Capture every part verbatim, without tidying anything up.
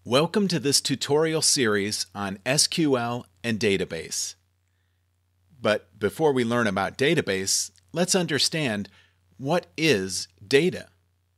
Welcome to this tutorial series on S Q L and database. But before we learn about database, let's understand what is data.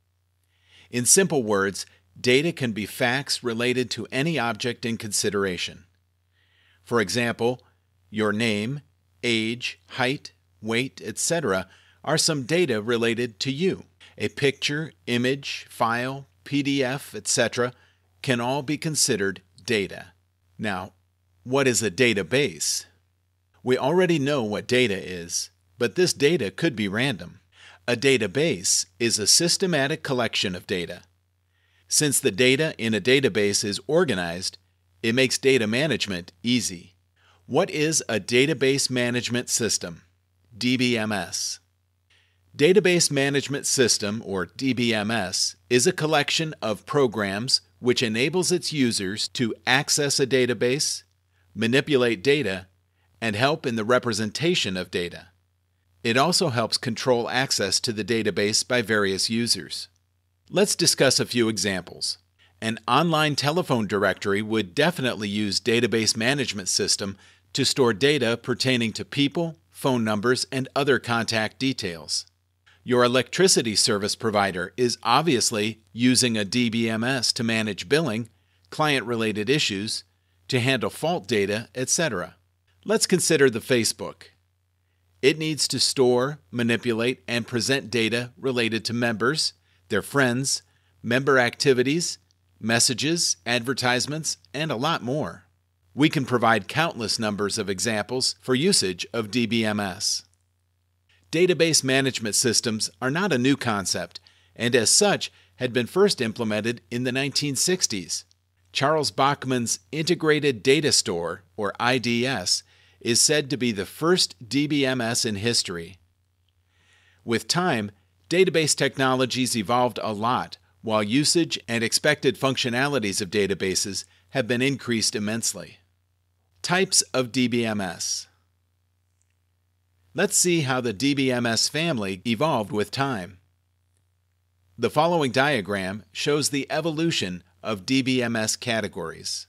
In simple words, data can be facts related to any object in consideration. For example, your name, age, height, weight, et cetera are some data related to you. A picture, image, file, P D F, et cetera can all be considered data. Now, what is a database? We already know what data is, but this data could be random. A database is a systematic collection of data. Since the data in a database is organized, it makes data management easy. What is a database management system? D B M S. Database Management System, or D B M S, is a collection of programs which enables its users to access a database, manipulate data, and help in the representation of data. It also helps control access to the database by various users. Let's discuss a few examples. An online telephone directory would definitely use Database Management System to store data pertaining to people, phone numbers, and other contact details. Your electricity service provider is obviously using a D B M S to manage billing, client-related issues, to handle fault data, et cetera. Let's consider the Facebook. It needs to store, manipulate, and present data related to members, their friends, member activities, messages, advertisements, and a lot more. We can provide countless numbers of examples for usage of D B M S. Database management systems are not a new concept, and as such had been first implemented in the nineteen sixties. Charles Bachman's Integrated Data Store, or I D S, is said to be the first D B M S in history. With time, database technologies evolved a lot, while usage and expected functionalities of databases have been increased immensely. Types of D B M S. Let's see how the D B M S family evolved with time. The following diagram shows the evolution of D B M S categories.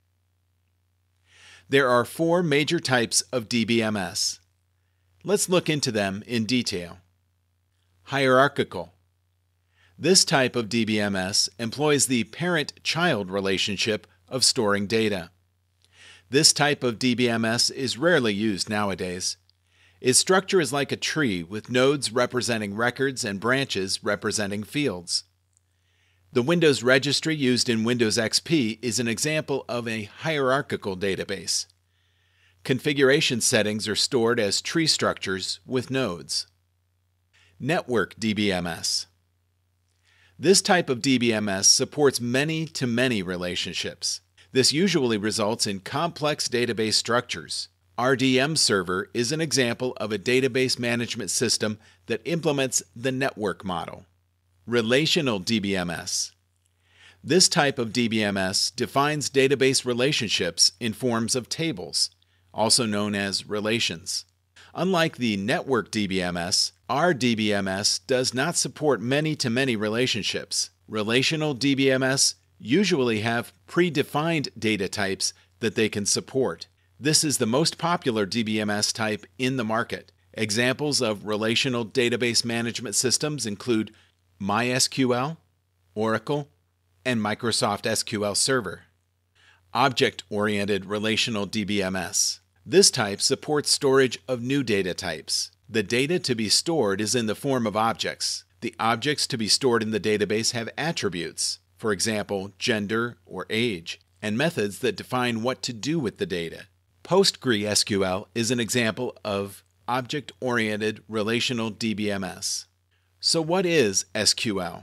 There are four major types of D B M S. Let's look into them in detail. Hierarchical. This type of D B M S employs the parent-child relationship of storing data. This type of D B M S is rarely used nowadays. Its structure is like a tree with nodes representing records and branches representing fields. The Windows registry used in Windows X P is an example of a hierarchical database. Configuration settings are stored as tree structures with nodes. Network D B M S. This type of D B M S supports many-to-many relationships. This usually results in complex database structures. R D M Server is an example of a database management system that implements the network model. Relational D B M S. This type of D B M S defines database relationships in forms of tables, also known as relations. Unlike the network D B M S, our D B M S does not support many-to-many relationships. Relational D B M S usually have predefined data types that they can support. This is the most popular D B M S type in the market. Examples of relational database management systems include MySQL, Oracle, and Microsoft S Q L Server. Object-oriented relational D B M S. This type supports storage of new data types. The data to be stored is in the form of objects. The objects to be stored in the database have attributes, for example, gender or age, and methods that define what to do with the data. PostgreSQL is an example of object-oriented relational D B M S. So what is S Q L?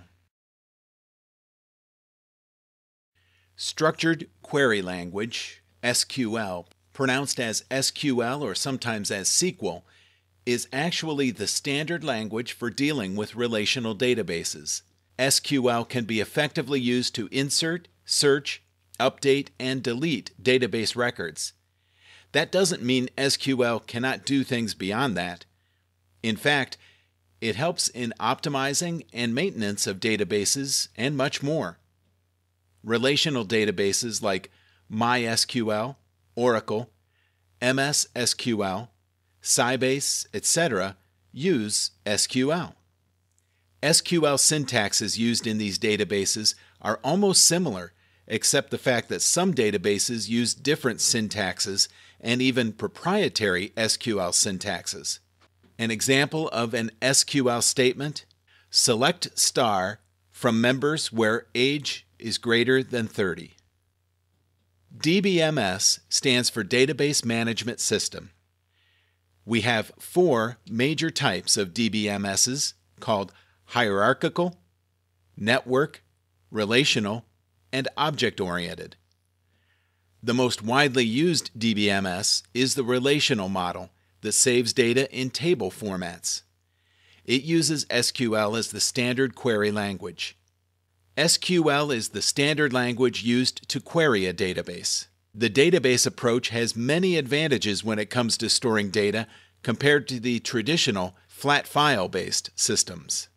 Structured Query Language, S Q L, pronounced as S Q L or sometimes as See-Quel, is actually the standard language for dealing with relational databases. S Q L can be effectively used to insert, search, update, and delete database records. That doesn't mean S Q L cannot do things beyond that. In fact, it helps in optimizing and maintenance of databases and much more. Relational databases like MySQL, Oracle, M S S Q L, Sybase, et cetera use S Q L. S Q L syntaxes used in these databases are almost similar, except the fact that some databases use different syntaxes and even proprietary S Q L syntaxes. An example of an S Q L statement: select star from members where age is greater than thirty. D B M S stands for Database Management System. We have four major types of D B M Ss called hierarchical, network, relational, and object-oriented. The most widely used D B M S is the relational model that saves data in table formats. It uses S Q L as the standard query language. S Q L is the standard language used to query a database. The database approach has many advantages when it comes to storing data compared to the traditional flat file-based systems.